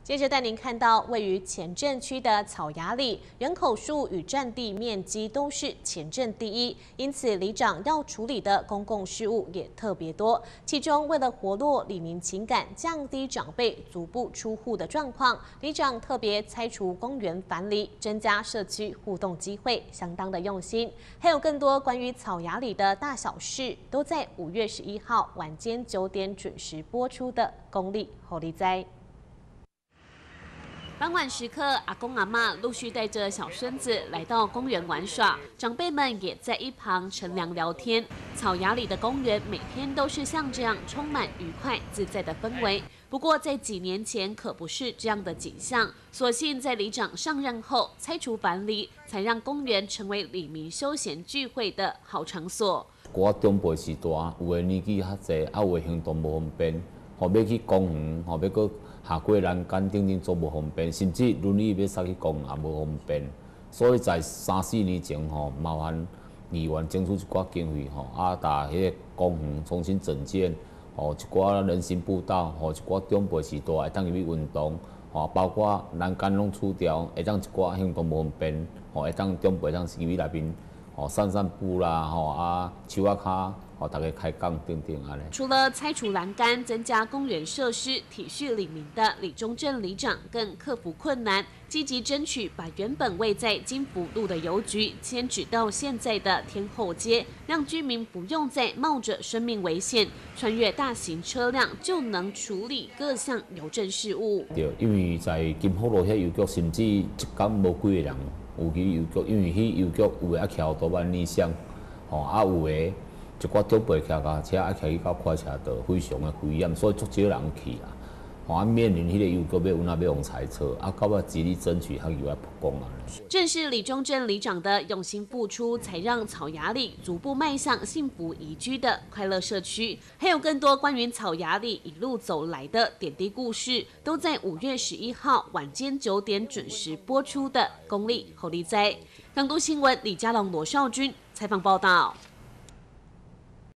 接着带您看到位于前镇区的草衙里，人口数与占地面积都是前镇第一，因此里长要处理的公共事务也特别多。其中，为了活络里民情感，降低长辈足不出户的状况，里长特别拆除公园樊篱，增加社区互动机会，相当的用心。还有更多关于草衙里的大小事，都在5月11号晚间9点准时播出的公立后力哉。傍晚时刻，阿公阿嬷陆续带着小孙子来到公园玩耍，长辈们也在一旁乘凉聊天。草衙里的公园每天都是像这样充满愉快自在的氛围。不过在几年前可不是这样的景象，所幸在里长上任后拆除樊篱，才让公园成为里民休闲聚会的好场所。 我长辈时代，有的年纪较济，有的行动无方便，要去公园，要去下过栏杆等等做无方便，甚至轮椅要塞去公园也无方便。所以在3、4年前麻烦议员争取一寡经费把迄个公园重新整建，一寡人行步道，一寡长辈时代会当入去运动，包括栏杆拢除掉，会当一寡行动无方便，会当长辈当入去内面散散步啦，手骹。大家开讲等等安尼。 除了拆除栏杆、增加公园设施、体恤里民的李中正里长，更克服困难，积极争取把原本位在金福路的邮局迁址到现在的天后街，让居民不用再冒着生命危险穿越大型车辆，就能处理各项邮政事务。 对，因为在金福路遐邮局，甚至一天无几个人有去邮局，因为迄邮局有的徛多万里乡，有的。一寡长辈骑脚车，骑去到快车道，非常的危险，所以足少人去啦。面临迄个邮局要用裁撤，到尾极力争取，他又要不公啊。 正是李中正里长的用心付出，才让草衙里逐步迈向幸福宜居的快乐社区。还有更多关于草衙里一路走来的点滴故事，都在5月11号晚间9点准时播出的公立后力哉。港都新闻李佳龙、罗少君采访报道。